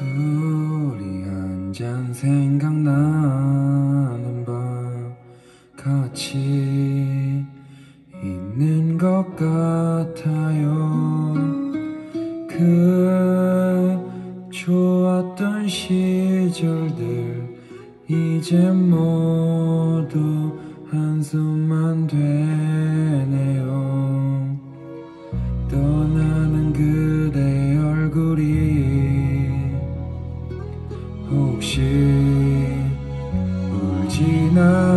술이 한 잔 생각나는 밤 같이 있는 것 같아요. 그 좋았던 시절들 이제 모두 한숨만 되네요. 떠나는 그대 얼굴이 혹시 울진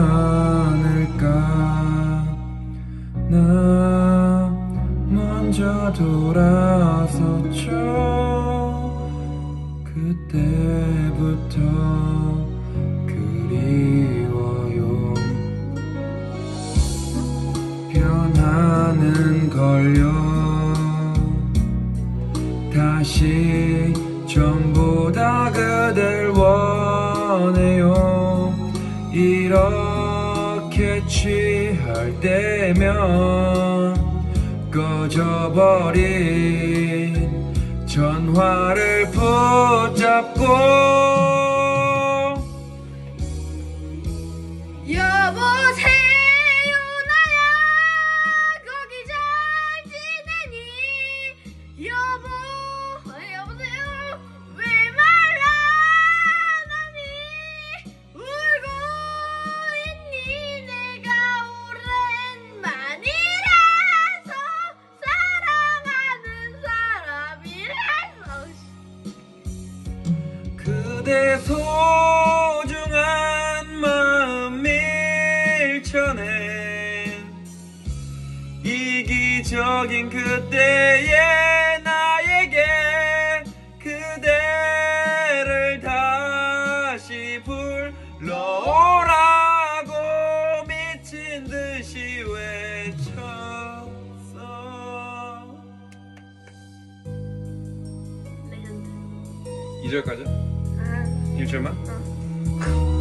않을까. 나 먼저 돌아섰죠. 그때부터 그리워요. 변하는 걸요. 다시 전부 다 그댈 원해요. 이렇게 취할 때면 꺼져버린 전화를 붙잡고 여보세요 나야 거기 잘 지내니 여보세요 왜 말라나니 울고 있니 내가 오랜만이라서 사랑하는 사람이라서 그대 소중한 마음 밀쳐낸 이기적인 그때의 나에게 그대를 다시 불러오라고 미친 듯이 외쳤어. 레전드. 2절까지? 아, 1절만? 어.